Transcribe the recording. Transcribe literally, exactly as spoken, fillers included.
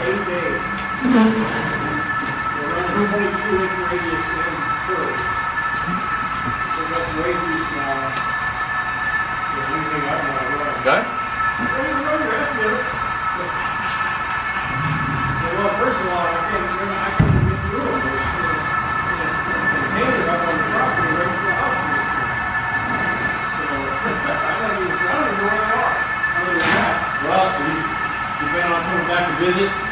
Eight days. Around one point two inch radius in curve. So that's way too small. For anything I want to run. Okay. Well, first of all, I can't, I couldn't get through them. There's a container up on the property right to the house. So, I don't even, I don't even know where they are. Other than that, Well, you, you plan on coming back to visit?